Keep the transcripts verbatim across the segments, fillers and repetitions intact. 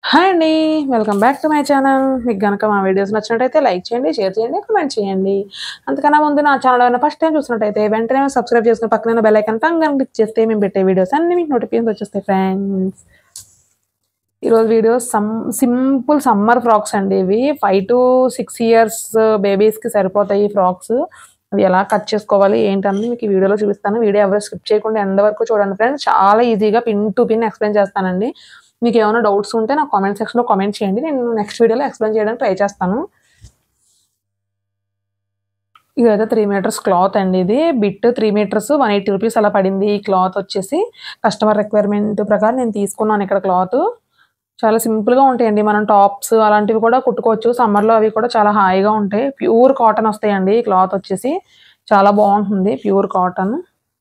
Hi అండి. Welcome back to my channel. మీకు గనక మా వీడియోస్ నచ్చినట్టయితే లైక్ చేయండి, షేర్ చేయండి, కామెంట్ చేయండి. అంతకన్నా ముందు నా ఛానల్ ఏమైనా ఫస్ట్ టైం చూసినట్టయితే వెంటనే సబ్స్క్రైబ్ చేసుకుని పక్కన బెల్ ఐకాన్ టంగ్ క్లిక్ చేస్తే మేము పెట్టే వీడియోస్ అన్ని మీకు నోటిఫికేషన్స్ వచ్చేస్తాయి ఫ్రెండ్స్. ఈరోజు videos some simple summer frocks అండి. ఇవి ఫైవ్ టు సిక్స్ ఇయర్స్ బేబీస్కి సరిపోతాయి ఈ ఫ్రాక్స్. అవి ఎలా కట్ చేసుకోవాలి ఏంటని మీకు ఈ వీడియోలో చూపిస్తాను. వీడియో ఎవరు స్కిప్ చేయకుండా ఎండ్ వరకు చూడండి ఫ్రెండ్స్. చాలా ఈజీగా పిన్ టు పిన్ ఎక్స్ప్లెయిన్ చేస్తానండి. మీకు ఏమైనా డౌట్స్ ఉంటే నాకు కామెంట్ సెక్షన్లో కామెంట్ చేయండి. నేను నెక్స్ట్ వీడియోలో ఎక్స్ప్లెయిన్ చేయడానికి ట్రై చేస్తాను. ఇదైతే త్రీ మీటర్స్ క్లాత్ అండి. ఇది bit three meters one eighty rupees అలా పడింది. ఈ క్లాత్ వచ్చేసి కస్టమర్ రిక్వైర్మెంట్ ప్రకారం నేను తీసుకున్నాను. ఇక్కడ క్లాత్ చాలా సింపుల్గా ఉంటాయండి. మనం టాప్స్ అలాంటివి కూడా కుట్టుకోవచ్చు. సమ్మర్లో అవి కూడా చాలా హాయిగా ఉంటాయి. ప్యూర్ కాటన్ వస్తాయండి. ఈ క్లాత్ వచ్చేసి చాలా బాగుంటుంది. ప్యూర్ కాటన్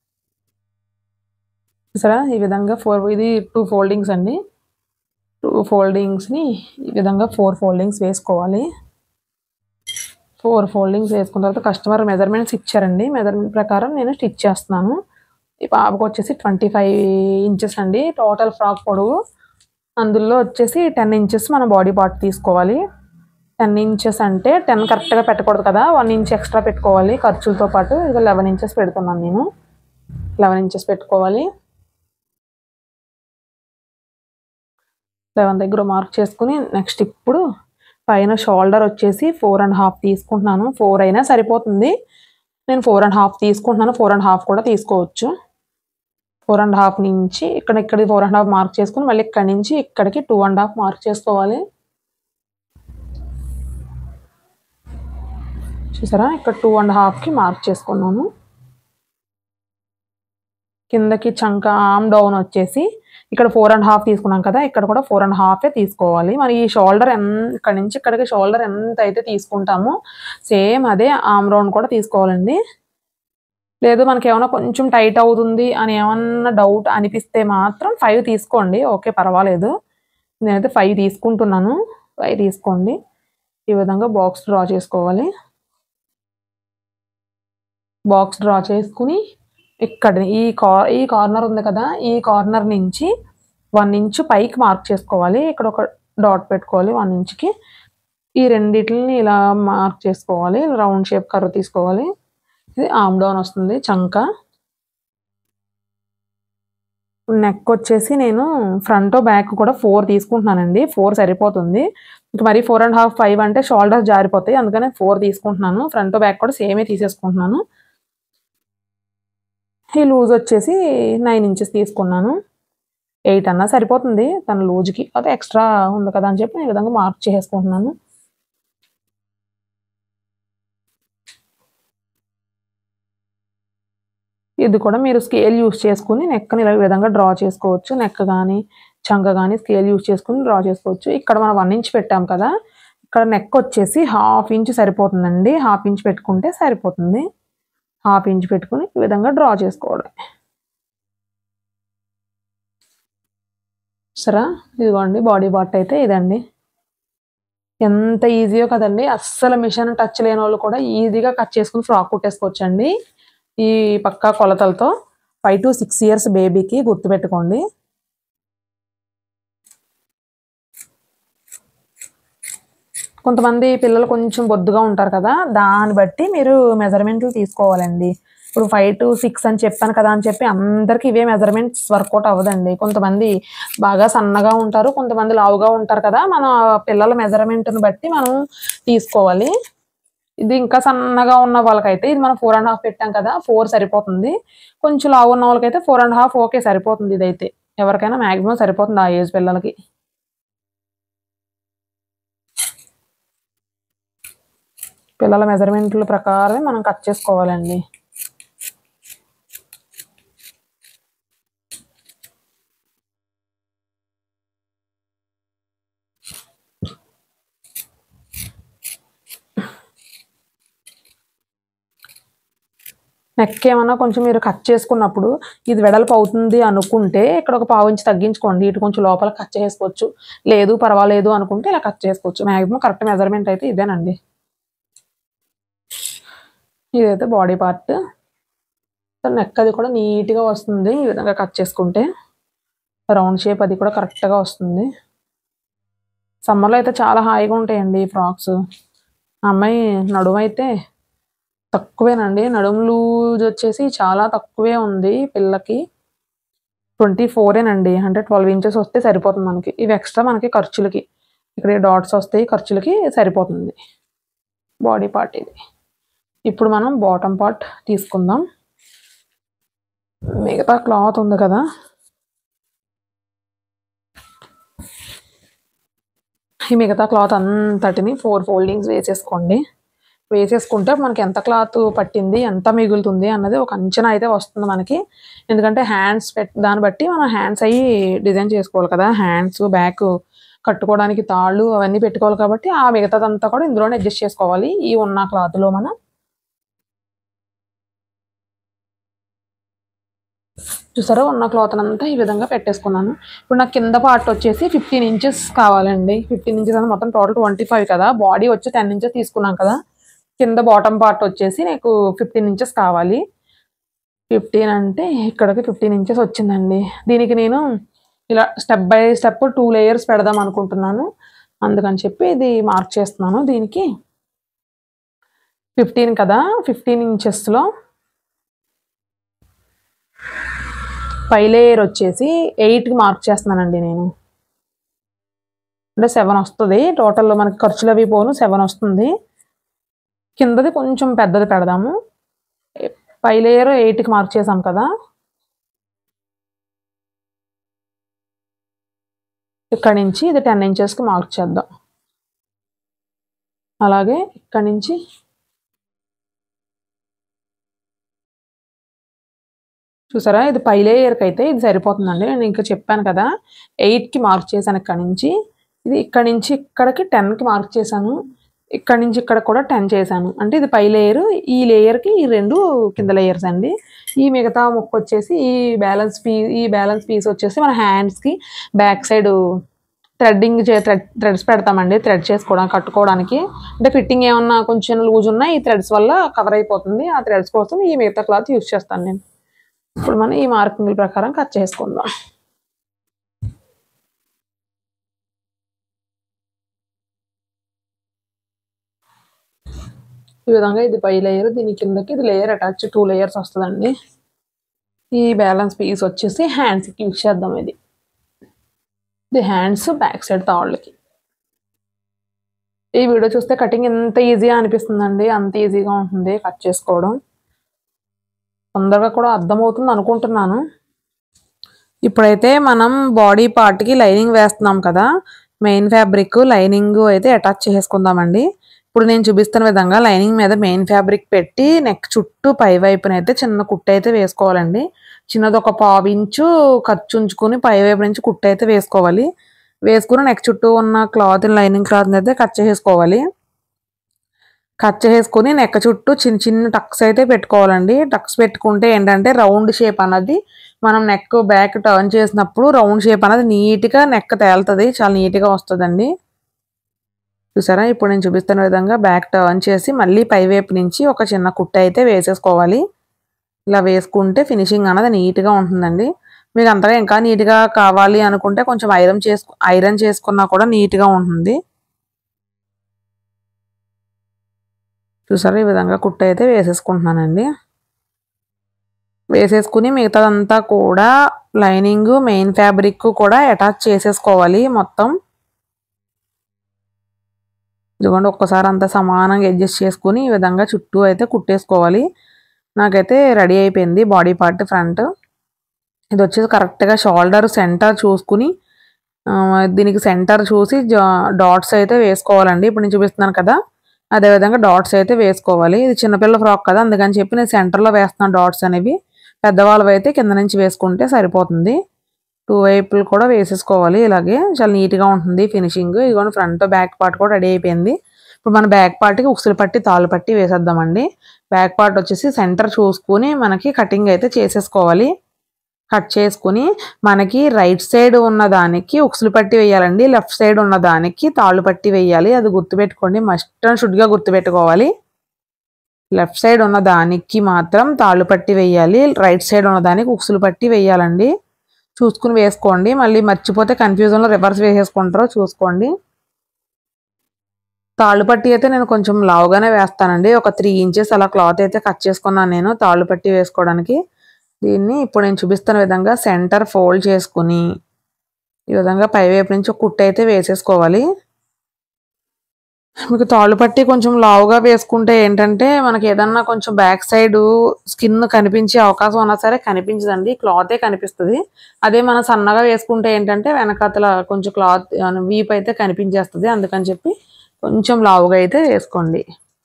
సరే. ఈ విధంగా ఫోర్ ఇది టూ ఫోల్డింగ్స్ అండి. టూ ఫోల్డింగ్స్ని ఈ విధంగా ఫోర్ ఫోల్డింగ్స్ వేసుకోవాలి. ఫోర్ ఫోల్డింగ్స్ వేసుకున్న తర్వాత కస్టమర్ మెజర్మెంట్స్ ఇచ్చారండి. మెజర్మెంట్ ప్రకారం నేను స్టిచ్ చేస్తున్నాను. ఈ పాపకు వచ్చేసి ట్వంటీ ఫైవ్ ఇంచెస్ అండి టోటల్ ఫ్రాక్ పొడవు. అందులో వచ్చేసి టెన్ ఇంచెస్ మన బాడీ పార్ట్ తీసుకోవాలి. టెన్ ఇంచెస్ అంటే టెన్ కరెక్ట్గా పెట్టకూడదు కదా, వన్ ఇంచ్ ఎక్స్ట్రా పెట్టుకోవాలి ఖర్చులతో పాటు. ఇక లెవెన్ ఇంచెస్ పెడుతున్నాను నేను. లెవెన్ ఇంచెస్ పెట్టుకోవాలి. లెవెన్ దగ్గర మార్క్ చేసుకుని నెక్స్ట్ ఇప్పుడు పైన షోల్డర్ వచ్చేసి ఫోర్ అండ్ హాఫ్ తీసుకుంటున్నాను. ఫోర్ అయినా సరిపోతుంది. నేను ఫోర్ అండ్ హాఫ్ తీసుకుంటున్నాను. ఫోర్ అండ్ హాఫ్ కూడా తీసుకోవచ్చు. ఫోర్ అండ్ హాఫ్ నుంచి ఇక్కడ ఇక్కడ ఫోర్ అండ్ హాఫ్ మార్క్ చేసుకుని మళ్ళీ ఇక్కడ నుంచి ఇక్కడికి టూ అండ్ హాఫ్ మార్క్ చేసుకోవాలి. చూసారా, ఇక్కడ టూ అండ్ హాఫ్కి మార్క్ చేసుకున్నాను. కిందకి చంక ఆమ్ డౌన్ వచ్చేసి ఇక్కడ ఫోర్ అండ్ హాఫ్ తీసుకున్నాం కదా, ఇక్కడ కూడా ఫోర్ అండ్ హాఫే తీసుకోవాలి. మరి ఈ షోల్డర్ ఎంత ఇక్కడ నుంచి ఇక్కడికి షోల్డర్ ఎంత అయితే తీసుకుంటామో సేమ్ అదే ఆమ్ రౌండ్ కూడా తీసుకోవాలండి. లేదు మనకి ఏమైనా కొంచెం టైట్ అవుతుంది అని ఏమన్నా డౌట్ అనిపిస్తే మాత్రం ఫైవ్ తీసుకోండి. ఓకే, పర్వాలేదు. నేనైతే ఫైవ్ తీసుకుంటున్నాను. ఫైవ్ తీసుకోండి. ఈ విధంగా బాక్స్ డ్రా చేసుకోవాలి. బాక్స్ డ్రా చేసుకుని ఇక్కడ ఈ కార్ ఈ కార్నర్ ఉంది కదా, ఈ కార్నర్ నుంచి వన్ ఇంచ్ పైకి మార్క్ చేసుకోవాలి. ఇక్కడ ఒక డాట్ పెట్టుకోవాలి వన్ ఇంచ్కి. ఈ రెండిటిని ఇలా మార్క్ చేసుకోవాలి. రౌండ్ షేప్ కర్వ్ తీసుకోవాలి. ఇది ఆమ్ డౌన్ వస్తుంది చంక. నెక్ వచ్చేసి నేను ఫ్రంట్ బ్యాక్ కూడా ఫోర్ తీసుకుంటున్నానండి. ఫోర్ సరిపోతుంది. ఇంక మరి ఫోర్ అండ్ హాఫ్ ఫైవ్ అంటే షోల్డర్స్ జారిపోతాయి. అందుకని ఫోర్ తీసుకుంటున్నాను. ఫ్రంట్ బ్యాక్ కూడా సేమే తీసేసుకుంటున్నాను. ఈ లూజ్ వచ్చేసి నైన్ ఇంచెస్ తీసుకున్నాను. ఎయిట్ అన్నా సరిపోతుంది తన లూజ్కి. అదే ఎక్స్ట్రా ఉంది కదా అని చెప్పి ఈ విధంగా మార్క్ చేసుకుంటున్నాను. ఇది కూడా మీరు స్కేల్ యూస్ చేసుకుని నెక్ని ఇలా విధంగా డ్రా చేసుకోవచ్చు. నెక్ కానీ చంక కానీ స్కేల్ యూస్ చేసుకుని డ్రా చేసుకోవచ్చు. ఇక్కడ మనం వన్ ఇంచ్ పెట్టాం కదా, ఇక్కడ నెక్ వచ్చేసి హాఫ్ ఇంచ్ సరిపోతుందండి. హాఫ్ ఇంచ్ పెట్టుకుంటే సరిపోతుంది. హాఫ్ ఇంచ్ పెట్టుకుని ఈ విధంగా డ్రా చేసుకోవడం. సరే, ఇదిగోండి బాడీ పార్ట్ అయితే ఇదండి. ఎంత ఈజీయో కదండి. అస్సలు మిషన్ టచ్ లేని వాళ్ళు కూడా ఈజీగా కట్ చేసుకుని ఫ్రాక్ కుట్టేసుకోవచ్చు అండి. ఈ పక్కా కొలతలతో ఫైవ్ టు సిక్స్ ఇయర్స్ బేబీకి గుర్తుపెట్టుకోండి. కొంతమంది పిల్లలు కొంచెం బొద్దుగా ఉంటారు కదా, దాన్ని బట్టి మీరు మెజర్మెంట్లు తీసుకోవాలండి. ఇప్పుడు ఫైవ్ టు సిక్స్ అని చెప్పాను కదా అని చెప్పి అందరికి ఇవే మెజర్మెంట్స్ వర్కౌట్ అవ్వదండి. కొంతమంది బాగా సన్నగా ఉంటారు, కొంతమంది లావుగా ఉంటారు కదా. మన పిల్లల మెజర్మెంట్ని బట్టి మనం తీసుకోవాలి. ఇది ఇంకా సన్నగా ఉన్న వాళ్ళకైతే ఇది మనం ఫోర్ అండ్ హాఫ్ పెట్టాం కదా, ఫోర్ సరిపోతుంది. కొంచెం లావు ఉన్న వాళ్ళకైతే ఫోర్ అండ్ హాఫ్ ఓకే సరిపోతుంది. ఇదైతే ఎవరికైనా మ్యాక్సిమం సరిపోతుంది ఆ ఏజ్ పిల్లలకి. పిల్లల మెజర్మెంట్ల ప్రకారం మనం కట్ చేసుకోవాలండి. నెక్ ఏమన్నా కొంచెం మీరు కట్ చేసుకున్నప్పుడు ఇది వెడల్పు అవుతుంది అనుకుంటే ఇక్కడ ఒక పావు ఇంచు తగ్గించుకోండి. ఇటు కొంచెం లోపల కట్ చేసుకోవచ్చు. లేదు పర్వాలేదు అనుకుంటే ఇలా కట్ చేసుకోవచ్చు. మ్యాక్సిమం కరెక్ట్ మెజర్మెంట్ అయితే ఇదేనండి. ఇదైతే బాడీ పార్ట్. నెక్ అది కూడా నీట్గా వస్తుంది. ఈ విధంగా కట్ చేసుకుంటే రౌండ్ షేప్ అది కూడా కరెక్ట్గా వస్తుంది. సమ్మర్లో అయితే చాలా హాయిగా ఉంటాయండి ఈ ఫ్రాక్స్. అమ్మాయి నడుము అయితే తక్కువేనండి, నడుము లూజ్ వచ్చేసి చాలా తక్కువే ఉంది పిల్లకి. ట్వంటీ ఫోరేనండి, అంటే ట్వెల్వ్ ఇంచెస్ వస్తే సరిపోతుంది మనకి. ఇవి ఎక్స్ట్రా మనకి ఖర్చులకి, ఇక్కడ డాట్స్ వస్తాయి ఖర్చులకి సరిపోతుంది బాడీ పార్ట్ ఇది. ఇప్పుడు మనం బాటమ్ పార్ట్ తీసుకుందాం. మిగతా క్లాత్ ఉంది కదా, ఈ మిగతా క్లాత్ అంతటిని ఫోర్ ఫోల్డింగ్స్ వేసేసుకోండి. వేసేసుకుంటే మనకి ఎంత క్లాత్ పట్టింది, ఎంత మిగులుతుంది అన్నది ఒక అంచనా అయితే వస్తుంది మనకి. ఎందుకంటే హ్యాండ్స్ పెట్ దాన్ని బట్టి మనం హ్యాండ్స్ అయ్యి డిజైన్ చేసుకోవాలి కదా, హ్యాండ్స్ బ్యాక్ కట్టుకోవడానికి తాళ్ళు అవన్నీ పెట్టుకోవాలి కాబట్టి ఆ మిగతాదంతా కూడా ఇందులోనే అడ్జస్ట్ చేసుకోవాలి ఈ ఉన్న క్లాత్లో మనం. చూసారా, ఉన్న క్లాత్ అంతా ఈ విధంగా పెట్టేసుకున్నాను. ఇప్పుడు నాకు కింద పార్ట్ వచ్చేసి ఫిఫ్టీన్ ఇంచెస్ కావాలండి. ఫిఫ్టీన్ ఇంచెస్ అంటే మొత్తం టోటల్ ట్వంటీ ఫైవ్ కదా, బాడీ వచ్చి టెన్ ఇంచెస్ తీసుకున్నాం కదా, కింద బాటమ్ పార్ట్ వచ్చేసి నాకు ఫిఫ్టీన్ ఇంచెస్ కావాలి. ఫిఫ్టీన్ అంటే ఇక్కడికి ఫిఫ్టీన్ ఇంచెస్ వచ్చిందండి. దీనికి నేను ఇలా step by step two layers పెడదాం అనుకుంటున్నాను, అందుకని చెప్పి ఇది మార్క్ చేస్తున్నాను. దీనికి ఫిఫ్టీన్ కదా, ఫిఫ్టీన్ ఇంచెస్లో పై లేయర్ వచ్చేసి ఎయిట్కి మార్క్ చేస్తున్నానండి నేను. అంటే సెవెన్ వస్తుంది టోటల్లో మనకి ఖర్చులు అవి పోను, సెవెన్ వస్తుంది. కిందది కొంచెం పెద్దది పెడదాము. పై లేయర్ ఎయిట్కి మార్క్ చేసాం కదా, ఇక్కడ నుంచి ఇది టెన్ ఇంచెస్కి మార్క్ చేద్దాం. అలాగే ఇక్కడ నుంచి చూసారా, ఇది పై లేయర్కి అయితే ఇది సరిపోతుందండి. నేను ఇంకా చెప్పాను కదా ఎయిట్కి మార్క్ చేశాను ఇక్కడ నుంచి. ఇది ఇక్కడ నుంచి ఇక్కడికి టెన్కి మార్క్ చేశాను, ఇక్కడ నుంచి ఇక్కడ కూడా టెన్ చేశాను. అంటే ఇది పై లేయర్, ఈ లేయర్కి ఈ రెండు కింద లేయర్స్ అండి. ఈ మిగతా ముక్క వచ్చేసి ఈ బ్యాలెన్స్ పీ ఈ బ్యాలెన్స్ పీస్ వచ్చేసి మన హ్యాండ్స్కి బ్యాక్ సైడ్ థ్రెడ్డింగ్ చే థ్రెడ్ థ్రెడ్స్ పెడతామండి, థ్రెడ్ చేసుకోవడానికి కట్టుకోవడానికి. అంటే ఫిట్టింగ్ ఏమన్నా కొంచెం లూజ్ ఉన్నా ఈ థ్రెడ్స్ వల్ల కవర్ అయిపోతుంది. ఆ థ్రెడ్స్ కోసం ఈ మిగతా క్లాత్ యూజ్ చేస్తాను నేను. ఇప్పుడు మనం ఈ మార్కింగ్ ప్రకారం కట్ చేసుకుందాం. ఈ విధంగా ఇది పై లేయర్, దీని కిందకి ఇది లేయర్ అటాచ్ టూ లేయర్స్ వస్తుందండి. ఈ బ్యాలెన్స్ పీస్ వచ్చేసి హ్యాండ్స్కి యూజ్ చేద్దాం. ఇది ఇది హ్యాండ్స్ బ్యాక్ సైడ్ తాళ్ళకి. ఈ వీడియో చూస్తే కటింగ్ ఎంత ఈజీగా అనిపిస్తుందండి, అంత ఈజీగా ఉంటుంది కట్ చేసుకోవడం. తొందరగా కూడా అర్థమవుతుంది అనుకుంటున్నాను. ఇప్పుడైతే మనం బాడీ పార్ట్కి లైనింగ్ వేస్తున్నాం కదా, మెయిన్ ఫ్యాబ్రిక్ లైనింగ్ అయితే అటాచ్ చేసుకుందామండి. ఇప్పుడు నేను చూపిస్తున్న విధంగా లైనింగ్ మీద మెయిన్ ఫ్యాబ్రిక్ పెట్టి నెక్ చుట్టూ పై వైపున అయితే చిన్న కుట్టు అయితే వేసుకోవాలండి. చిన్నది ఒక పావు ఇంచు ఖర్చు ఉంచుకుని పై వైపు నుంచి కుట్టు అయితే వేసుకోవాలి. వేసుకుని నెక్ చుట్టూ ఉన్న క్లాత్ లైనింగ్ క్లాత్ అయితే కట్ చేసుకోవాలి. కట్ చేసుకుని నెక్ చుట్టూ చిన్న చిన్న టక్స్ అయితే పెట్టుకోవాలండి. టక్స్ పెట్టుకుంటే ఏంటంటే రౌండ్ షేప్ అన్నది మనం నెక్ బ్యాక్ టర్న్ చేసినప్పుడు రౌండ్ షేప్ అనేది నీట్గా నెక్ తేలుతుంది, చాలా నీట్గా వస్తుందండి. చూసారా, ఇప్పుడు నేను చూపిస్తున్న విధంగా బ్యాక్ టర్న్ చేసి మళ్ళీ పై వైపు నుంచి ఒక చిన్న కుట్ట అయితే వేసేసుకోవాలి. ఇలా వేసుకుంటే ఫినిషింగ్ అన్నది నీట్గా ఉంటుందండి. మీకు అంతగా ఇంకా నీట్గా కావాలి అనుకుంటే కొంచెం ఐరన్ చేసుకు ఐరన్ చేసుకున్నా కూడా నీట్గా ఉంటుంది. చూసారా, ఈ విధంగా కుట్ట అయితే వేసేసుకుంటున్నానండి. వేసేసుకుని మిగతాదంతా కూడా లైనింగ్ మెయిన్ ఫ్యాబ్రిక్ కూడా అటాచ్ చేసేసుకోవాలి మొత్తం. ఇదిగోండి, ఒక్కసారి అంతా సమానంగా అడ్జస్ట్ చేసుకుని ఈ విధంగా చుట్టూ అయితే కుట్టేసుకోవాలి. నాకైతే రెడీ అయిపోయింది బాడీ పార్ట్ ఫ్రంట్. ఇది వచ్చేసి కరెక్ట్గా షోల్డర్ సెంటర్ చూసుకుని దీనికి సెంటర్ చూసి డాట్స్ అయితే వేసుకోవాలండి. ఇప్పుడు నేను చూపిస్తున్నాను కదా, అదేవిధంగా డాట్స్ అయితే వేసుకోవాలి. ఇది చిన్నపిల్ల ఫ్రాక్ కదా, అందుకని చెప్పి నేను సెంటర్లో వేస్తున్నాను డాట్స్ అనేవి. పెద్దవాళ్ళవి అయితే కింద నుంచి వేసుకుంటే సరిపోతుంది. టూ వైపులు కూడా వేసేసుకోవాలి. ఇలాగే చాలా నీట్గా ఉంటుంది ఫినిషింగ్. ఇదిగోండి, ఫ్రంట్ బ్యాక్ పార్ట్ కూడా రెడీ అయిపోయింది. ఇప్పుడు మన బ్యాక్ పార్ట్కి ఉక్సులు పట్టి తాళ్ళు పట్టి వేసేద్దామండి. బ్యాక్ పార్ట్ వచ్చేసి సెంటర్ చూసుకుని మనకి కటింగ్ అయితే చేసేసుకోవాలి. కట్ చేసుకుని మనకి రైట్ సైడ్ ఉన్న దానికి ఉక్సులు పట్టి వేయాలండి, లెఫ్ట్ సైడ్ ఉన్న దానికి తాళ్ళు పట్టి వేయాలి. అది గుర్తుపెట్టుకోండి, మస్ట్ అండ్ షుడ్గా గుర్తుపెట్టుకోవాలి. లెఫ్ట్ సైడ్ ఉన్న దానికి మాత్రం తాళ్ళు పట్టి వేయాలి, రైట్ సైడ్ ఉన్న దానికి ఉక్సులు పట్టి వేయాలండి. చూసుకుని వేసుకోండి, మళ్ళీ మర్చిపోతే కన్ఫ్యూజన్లో రివర్స్ వేసేసుకుంటారో చూసుకోండి. తాళ్ళు పట్టి అయితే నేను కొంచెం లావుగానే వేస్తానండి. ఒక త్రీ ఇంచెస్ అలా క్లాత్ అయితే కట్ చేసుకున్నాను నేను తాళ్ళు పట్టి వేసుకోవడానికి. దీన్ని ఇప్పుడు నేను చూపిస్తున్న విధంగా సెంటర్ ఫోల్డ్ చేసుకుని ఈ విధంగా పైవైపు నుంచి ఒక కుట్టు అయితే వేసేసుకోవాలి. మీకు తాళ్ళు పట్టి కొంచెం లావుగా వేసుకుంటే ఏంటంటే మనకి ఏదన్నా కొంచెం బ్యాక్ సైడ్ స్కిన్ కనిపించే అవకాశం ఉన్నా సరే కనిపించదండి, క్లాతే కనిపిస్తుంది. అదే మనం సన్నగా వేసుకుంటే ఏంటంటే వెనకాతల కొంచెం క్లాత్ వీప్ అయితే కనిపించేస్తుంది. అందుకని చెప్పి కొంచెం లావుగా అయితే వేసుకోండి.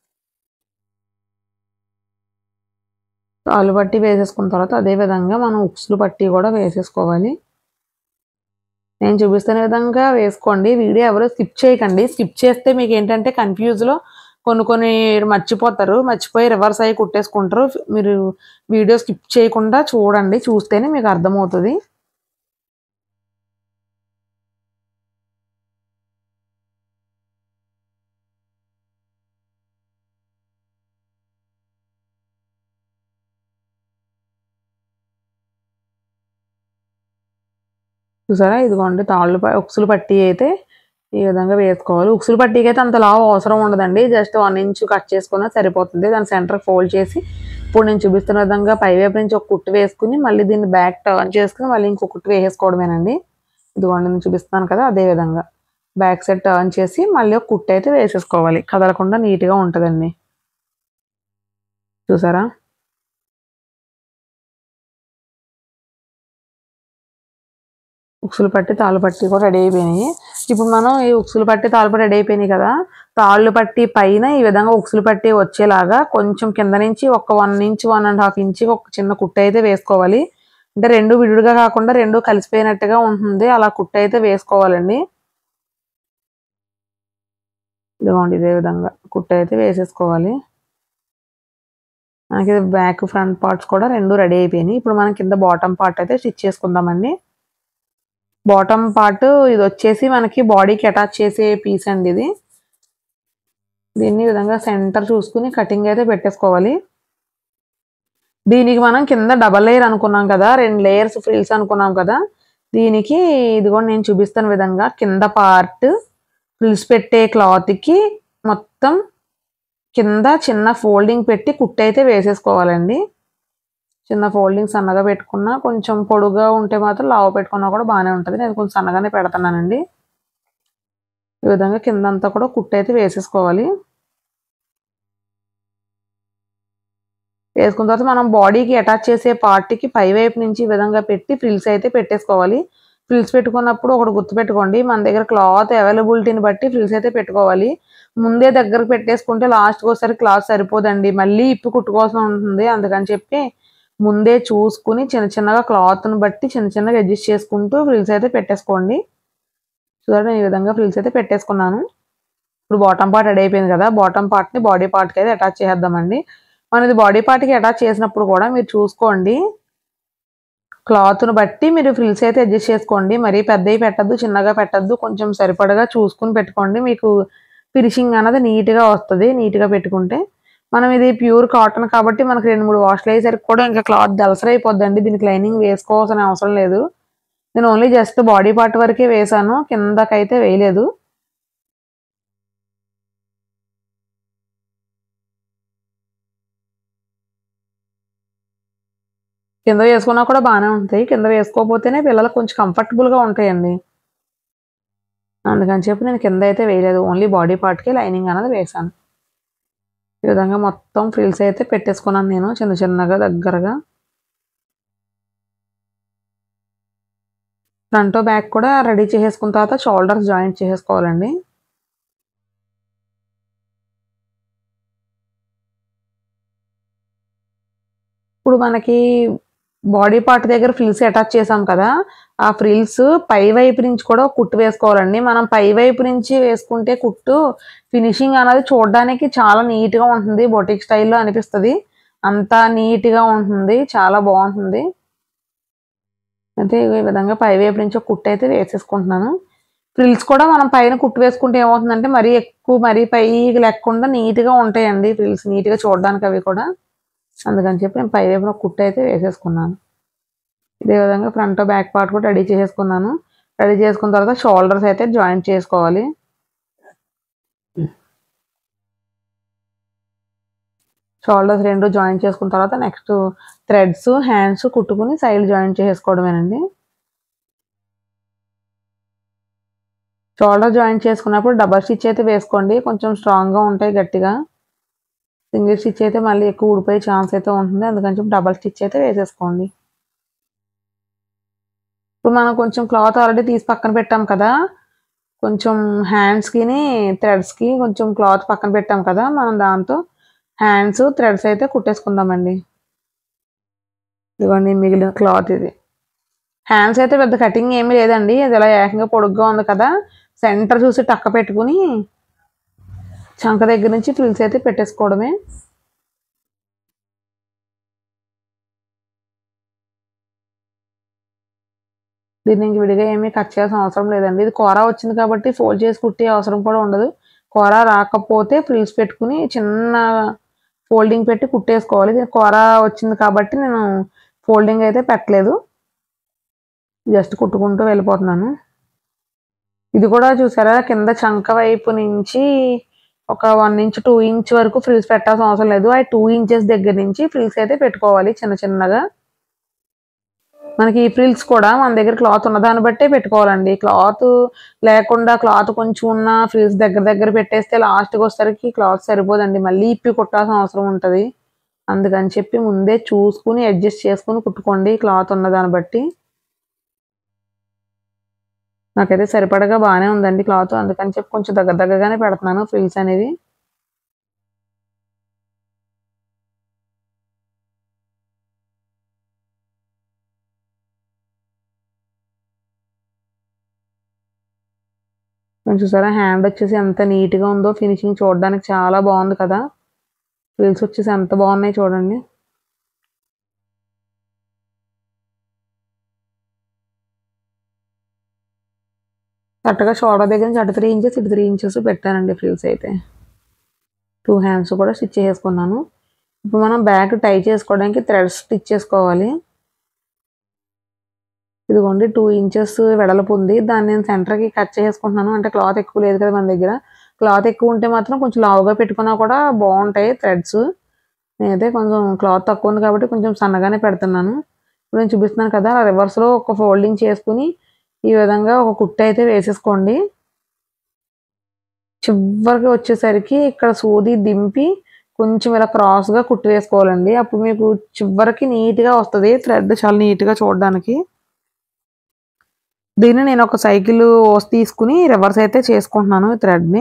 తాళ్ళు పట్టి వేసేసుకున్న తర్వాత అదే విధంగా మనం ఉక్సులు పట్టి కూడా వేసేసుకోవాలి. నేను చూపిస్తున్న విధంగా వేసుకోండి. వీడియో ఎవరో స్కిప్ చేయకండి. స్కిప్ చేస్తే మీకు ఏంటంటే కన్ఫ్యూజ్లో కొన్ని కొన్ని మర్చిపోతారు, మర్చిపోయి రివర్స్ అయ్యి కుట్టేసుకుంటారు. మీరు వీడియో స్కిప్ చేయకుండా చూడండి, చూస్తేనే మీకు అర్థమవుతుంది. చూసారా, ఇదిగోండి తాళ్ళు ఉక్సులు పట్టి అయితే ఈ విధంగా వేసుకోవాలి. ఉక్సులు పట్టీకి అయితే అంత లావు అవసరం ఉండదండి, జస్ట్ వన్ ఇంచ్ కట్ చేసుకున్నా సరిపోతుంది. దాని సెంటర్ ఫోల్డ్ చేసి ఇప్పుడు నేను చూపిస్తున్న విధంగా పైవైపు నుంచి ఒక కుట్టు వేసుకుని మళ్ళీ దీన్ని బ్యాక్ టర్న్ చేసుకుని మళ్ళీ ఇంకొక కుట్టు వేసేసుకోవడమేనండి. ఇదిగోండి నేను చూపిస్తున్నాను కదా, అదే విధంగా బ్యాక్ సైడ్ టర్న్ చేసి మళ్ళీ ఒక కుట్టు అయితే వేసేసుకోవాలి. కదలకుండా నీట్గా ఉంటుందండి. చూసారా, ఉక్సులు పట్టి తాళ్ళు పట్టి కూడా రెడీ అయిపోయినాయి. ఇప్పుడు మనం ఈ ఉక్సులు పట్టి తాళ్ళు పట్టి రెడీ అయిపోయినాయి కదా, తాళ్ళు పట్టి పైన ఈ విధంగా ఉక్సులు పట్టి వచ్చేలాగా కొంచెం కింద నుంచి ఒక one inch one and half inch ఒక చిన్న కుట్టు అయితే వేసుకోవాలి. అంటే రెండు విడిగా కాకుండా రెండు కలిసిపోయినట్టుగా ఉంటుంది, అలా కుట్టు అయితే వేసుకోవాలండి. ఇదిగోండి ఇదే విధంగా కుట్టు అయితే వేసేసుకోవాలి. మనకి బ్యాక్ ఫ్రంట్ పార్ట్స్ కూడా రెండు రెడీ అయిపోయినాయి. ఇప్పుడు మనం కింద బాటమ్ పార్ట్ అయితే స్టిచ్ చేసుకుందామండి. బాటమ్ పార్ట్ ఇది వచ్చేసి మనకి బాడీకి అటాచ్ చేసే పీస్ అండి ఇది. దీన్ని ఈ విధంగా సెంటర్ చూసుకుని కటింగ్ అయితే పెట్టేసుకోవాలి. దీనికి మనం కింద డబల్ లేయర్ అనుకున్నాం కదా, రెండు లేయర్స్ ఫ్రిల్స్ అనుకున్నాం కదా, దీనికి ఇదిగో నేను చూపిస్తున్న విధంగా కింద పార్ట్ ఫ్రిల్స్ పెట్టే క్లాత్కి మొత్తం కింద చిన్న ఫోల్డింగ్ పెట్టి కుట్టు అయితే వేసేసుకోవాలండి. చిన్న ఫోల్డింగ్ సన్నగా పెట్టుకున్నా, కొంచెం పొడుగా ఉంటే మాత్రం లావు పెట్టుకున్నా కూడా బాగానే ఉంటుంది. నేను కొంచెం సన్నగానే పెడుతున్నానండి. ఈ విధంగా కింద అంతా కూడా కుట్టు అయితే వేసేసుకోవాలి. వేసుకున్న తర్వాత మనం బాడీకి అటాచ్ చేసే పార్ట్కి పై వైపు నుంచి ఈ విధంగా పెట్టి ఫ్రిల్స్ అయితే పెట్టేసుకోవాలి. ఫ్రిల్స్ పెట్టుకున్నప్పుడు ఒకటి గుర్తుపెట్టుకోండి, మన దగ్గర క్లాత్ అవైలబిలిటీని బట్టి ఫ్రిల్స్ అయితే పెట్టుకోవాలి. ముందే దగ్గరకు పెట్టేసుకుంటే లాస్ట్కి ఒకసారి క్లాత్ సరిపోదండి, మళ్ళీ ఇప్పి కుట్టుకోవాల్సి ఉంటుంది. అందుకని చెప్పి ముందే చూసుకుని చిన్న చిన్నగా క్లాత్ని బట్టి చిన్న చిన్నగా అడ్జస్ట్ చేసుకుంటూ ఫ్రిల్స్ అయితే పెట్టేసుకోండి. చూడండి ఈ విధంగా ఫ్రిల్స్ అయితే పెట్టేసుకున్నాను. ఇప్పుడు బాటమ్ పార్ట్ రెడీ అయిపోయింది కదా, బాటమ్ పార్ట్ని బాడీ పార్ట్కి అయితే అటాచ్ చేద్దామండి. మనం ఇది బాడీ పార్ట్కి అటాచ్ చేసినప్పుడు కూడా మీరు చూసుకోండి, క్లాత్ను బట్టి మీరు ఫ్రిల్స్ అయితే అడ్జస్ట్ చేసుకోండి. మరీ పెద్దవి పెట్టద్దు, చిన్నగా పెట్టద్దు, కొంచెం సరిపడగా చూసుకుని పెట్టుకోండి. మీకు ఫినిషింగ్ అన్నది నీట్గా వస్తుంది. నీట్గా పెట్టుకుంటే మనం ఇది ప్యూర్ కాటన్ కాబట్టి మనకు రెండు మూడు వాష్లు అయ్యేసరికి కూడా ఇంకా క్లాత్ దలసరైపోద్దండి. దీనికి లైనింగ్ వేసుకోవాల్సిన అవసరం లేదు. నేను ఓన్లీ జస్ట్ బాడీ పార్ట్ వరకే వేసాను, కిందకైతే వేయలేదు. కింద వేసుకున్నా కూడా బాగానే ఉంటాయి, కింద వేసుకోకపోతేనే పిల్లలకు కొంచెం కంఫర్టబుల్గా ఉంటాయండి. అందుకని చెప్పి నేను కింద అయితే వేయలేదు, ఓన్లీ బాడీ పార్ట్కి లైనింగ్ అనేది వేసాను. ఈ విధంగా మొత్తం ఫ్రిల్స్ అయితే పెట్టేసుకున్నాను నేను చిన్న చిన్నగా దగ్గరగా. ఫ్రంట్ బ్యాక్ కూడా రెడీ చేసేసుకున్న తర్వాత షోల్డర్స్ జాయింట్ చేసేసుకోవాలండి. ఇప్పుడు మనకి బాడీ పార్ట్ దగ్గర ఫ్రిల్స్ అటాచ్ చేసాం కదా, ఆ ఫ్రిల్స్ పై వైపు నుంచి కూడా కుట్టు వేసుకోవాలండి. మనం పై వైపు నుంచి వేసుకుంటే కుట్టు ఫినిషింగ్ అనేది చూడడానికి చాలా నీట్గా ఉంటుంది, బొటిక్ స్టైల్లో అనిపిస్తుంది. అంతా నీట్గా ఉంటుంది, చాలా బాగుంటుంది. అయితే ఈ విధంగా పై వైపు నుంచి ఒక కుట్టు అయితే వేసేసుకుంటున్నాను. ఫ్రిల్స్ కూడా మనం పైన కుట్టు వేసుకుంటే ఏమవుతుందంటే మరీ ఎక్కువ మరీ పైకి లేకుండా నీట్గా ఉంటాయండి ఫ్రిల్స్, నీట్గా చూడడానికి అవి కూడా. అందుకని చెప్పి నేను పై వైపున కుట్టు అయితే వేసేసుకున్నాను. ఇదే విధంగా ఫ్రంట్ బ్యాక్ పార్ట్ కూడా రెడీ చేసేసుకున్నాను. రెడీ చేసుకున్న తర్వాత షోల్డర్స్ అయితే జాయింట్ చేసుకోవాలి. షోల్డర్స్ రెండు జాయిన్ చేసుకున్న తర్వాత నెక్స్ట్ థ్రెడ్స్ హ్యాండ్స్ కుట్టుకుని సైడ్ జాయిన్ చేసుకోవడమేనండి. షోల్డర్ జాయిన్ చేసుకున్నప్పుడు డబల్ స్టిచ్ అయితే వేసుకోండి, కొంచెం స్ట్రాంగ్గా ఉంటాయి గట్టిగా. సింగిల్ స్టిచ్ అయితే మళ్ళీ ఎక్కువ ఊడిపోయే ఛాన్స్ అయితే ఉంటుంది, అందుకని చెప్పి డబల్ స్టిచ్ అయితే వేసేసుకోండి. ఇప్పుడు మనం కొంచెం క్లాత్ ఆల్రెడీ తీసి పక్కన పెట్టాం కదా, కొంచెం హ్యాండ్స్కిని థ్రెడ్స్కి కొంచెం క్లాత్ పక్కన పెట్టాం కదా, మనం దాంతో హ్యాండ్స్ థ్రెడ్స్ అయితే కుట్టేసుకుందామండి. ఇదిగోండి మిగిలిన క్లాత్ ఇది. హ్యాండ్స్ అయితే పెద్ద కటింగ్ ఏమీ లేదండి, అది ఇలా ఏకంగా పొడుగ్గా ఉంది కదా, సెంటర్ చూసి టక్క పెట్టుకుని చంక దగ్గర నుంచి ఫ్రిల్స్ అయితే పెట్టేసుకోవడమే. దీన్ని ఇంక విడిగా ఏమీ కట్ చేయాల్సిన అవసరం లేదండి, ఇది కూర వచ్చింది కాబట్టి ఫోల్డ్ చేసి కుట్టే అవసరం కూడా ఉండదు. కూర రాకపోతే ఫ్రిల్స్ పెట్టుకుని చిన్న ఫోల్డింగ్ పెట్టి కుట్టేసుకోవాలి. ఇది కూర వచ్చింది కాబట్టి నేను ఫోల్డింగ్ అయితే పెట్టలేదు, జస్ట్ కుట్టుకుంటూ వెళ్ళిపోతున్నాను. ఇది కూడా చూసారా, కింద చంక వైపు నుంచి ఒక వన్ ఇంచ్ టూ ఇంచ్ వరకు ఫ్రిల్స్ పెట్టాల్సిన అవసరం లేదు, ఆ టూ ఇంచెస్ దగ్గర నుంచి ఫ్రిల్స్ అయితే పెట్టుకోవాలి చిన్న చిన్నగా. మనకి ఈ ఫ్రిల్స్ కూడా మన దగ్గర క్లాత్ ఉన్నదాన్ని బట్టే పెట్టుకోవాలండి, క్లాత్ లేకుండా క్లాత్ కొంచెం ఉన్న ఫ్రిల్స్ దగ్గర దగ్గర పెట్టేస్తే లాస్ట్కి వచ్చేసరికి క్లాత్ సరిపోదండి, మళ్ళీ ఇప్పి కుట్టాల్సిన అవసరం ఉంటుంది. అందుకని చెప్పి ముందే చూసుకుని అడ్జస్ట్ చేసుకుని కుట్టుకోండి క్లాత్ ఉన్నదాన్ని బట్టి. నాకైతే సరిపడగా బాగానే ఉందండి క్లాత్, అందుకని చెప్పి కొంచెం దగ్గర దగ్గరగానే పెడుతున్నాను ఫ్రిల్స్ అనేవి. చూసారా హ్యాండ్ వచ్చేసి ఎంత నీట్గా ఉందో, ఫినిషింగ్ చూడడానికి చాలా బాగుంది కదా, ఫ్రిల్స్ వచ్చేసి ఎంత బాగున్నాయి చూడండి. కరెక్ట్గా షోల్డర్ దగ్గర నుంచి అటు త్రీ ఇంచెస్ ఇటు త్రీ ఇంచెస్ పెట్టానండి ఫ్రిల్స్ అయితే. టూ హ్యాండ్స్ కూడా స్టిచ్ చేసుకున్నాను. ఇప్పుడు మనం బ్యాక్ టై చేసుకోవడానికి థ్రెడ్స్ స్టిచ్ చేసుకోవాలి. ఇదిగోండి టూ ఇంచెస్ వెడల్పు ఉంది, దాన్ని నేను సెంటర్కి కట్ చేసుకుంటున్నాను, అంటే క్లాత్ ఎక్కువ లేదు కదా మన దగ్గర. క్లాత్ ఎక్కువ ఉంటే మాత్రం కొంచెం లావుగా పెట్టుకున్నా కూడా బాగుంటాయి థ్రెడ్స్. నేనైతే కొంచెం క్లాత్ తక్కువ ఉంది కాబట్టి కొంచెం సన్నగానే పెడుతున్నాను. ఇప్పుడు నేను చూపిస్తున్నాను కదా, రివర్స్లో ఒక ఫోల్డింగ్ చేసుకుని ఈ విధంగా ఒక కుట్టు అయితే వేసేసుకోండి. చివరికి వచ్చేసరికి ఇక్కడ సూది దింపి కొంచెం ఇలా క్రాస్గా కుట్టు వేసుకోవాలండి, అప్పుడు మీకు చివరికి నీట్గా వస్తుంది థ్రెడ్, చాలా నీట్గా చూడడానికి. దీన్ని నేను ఒక సైకిల్ ఓస్ తీసుకుని రివర్స్ అయితే చేసుకుంటున్నాను థ్రెడ్ని.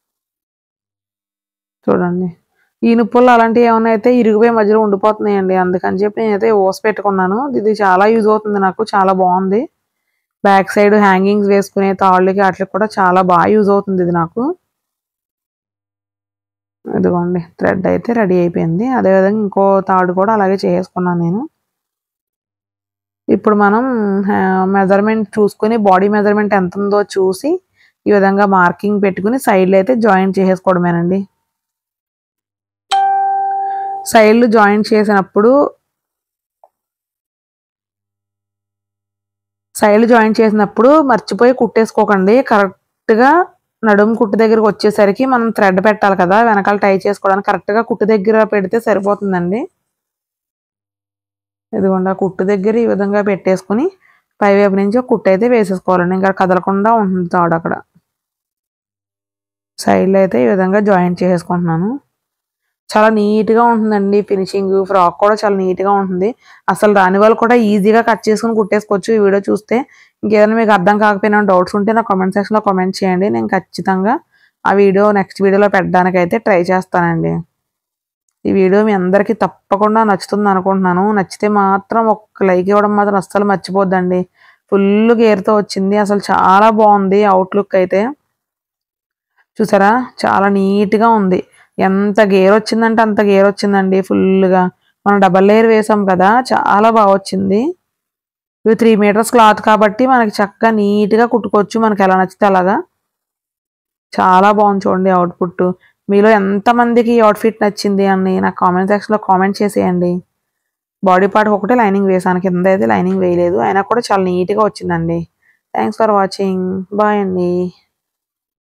చూడండి ఈ నిప్పులు అలాంటివి ఏమైనా అయితే ఇరిగిపోయి మధ్యలో ఉండిపోతున్నాయండి, అందుకని చెప్పి నేనైతే ఓస్ పెట్టుకున్నాను. ఇది చాలా యూజ్ అవుతుంది నాకు, చాలా బాగుంది. బ్యాక్ సైడ్ హ్యాంగింగ్స్ వేసుకునే తాళ్ళకి వాటికి కూడా చాలా బాగా యూజ్ అవుతుంది ఇది నాకు. ఇదిగోండి థ్రెడ్ అయితే రెడీ అయిపోయింది, అదేవిధంగా ఇంకో తాడు కూడా అలాగే చేసుకున్నాను నేను. ఇప్పుడు మనం మెజర్మెంట్ చూసుకొని బాడీ మెజర్మెంట్ ఎంత ఉందో చూసి ఈ విధంగా మార్కింగ్ పెట్టుకుని సైడ్లో అయితే జాయింట్ చేసేసుకోవడమేనండి. సైడ్లు జాయింట్ చేసినప్పుడు సైడ్లు జాయింట్ చేసినప్పుడు మర్చిపోయి కుట్టేసుకోకండి, కరెక్ట్గా నడుము కుట్టు దగ్గరకు వచ్చేసరికి మనం థ్రెడ్ పెట్టాలి కదా వెనకాల టై చేసుకోవడానికి, కరెక్ట్గా కుట్టు దగ్గర పెడితే సరిపోతుందండి. ఇదిగోండి కుట్టు దగ్గర ఈ విధంగా పెట్టేసుకుని పైవైపు నుంచి ఒక కుట్టు అయితే వేసేసుకోవాలండి, ఇంకా కదలకుండా ఉంటుంది తాడు అక్కడ. సైడ్లో అయితే ఈ విధంగా జాయింట్ చేసుకుంటున్నాను. చాలా నీట్గా ఉంటుందండి ఫినిషింగ్, ఫ్రాక్ కూడా చాలా నీట్గా ఉంటుంది. అసలు రాని వాళ్ళు కూడా ఈజీగా కట్ చేసుకుని కుట్టేసుకోవచ్చు ఈ వీడియో చూస్తే. ఇంకేదైనా మీకు అర్థం కాకపోయినా డౌట్స్ ఉంటే నా కామెంట్ సెక్షన్లో కామెంట్ చేయండి, నేను ఖచ్చితంగా ఆ వీడియో నెక్స్ట్ వీడియోలో పెట్టడానికి అయితే ట్రై చేస్తానండి. ఈ వీడియో మీ అందరికీ తప్పకుండా నచ్చుతుంది అనుకుంటున్నాను, నచ్చితే మాత్రం ఒక లైక్ ఇవ్వడం మాత్రం అస్సలు మర్చిపోద్దండి. ఫుల్ గేర్తో వచ్చింది, అసలు చాలా బాగుంది అవుట్లుక్ అయితే. చూసారా చాలా నీట్గా ఉంది, ఎంత గేర్ వచ్చిందంటే అంత గేర్ వచ్చిందండి ఫుల్గా. మనం డబల్ లేయర్ వేసాం కదా, చాలా బాగా వచ్చింది. ఇవి త్రీ మీటర్స్ క్లాత్ కాబట్టి మనకి చక్కగా నీట్గా కుట్టుకోవచ్చు, మనకి ఎలా నచ్చితే అలాగా. చాలా బాగుంది చూడండి అవుట్పుట్. మీలో ఎంతమందికి ఈ అవుట్ఫిట్ నచ్చింది అని నాకు కామెంట్ సెక్షన్లో కామెంట్ చేసేయండి. బాడీ పార్ట్ ఒకటే లైనింగ్ వేసాను, కింద అయితే లైనింగ్ వేయలేదు, అయినా కూడా చాలా నీట్గా వచ్చిందండి. థ్యాంక్స్ ఫర్ వాచింగ్, బాయ్ అండి.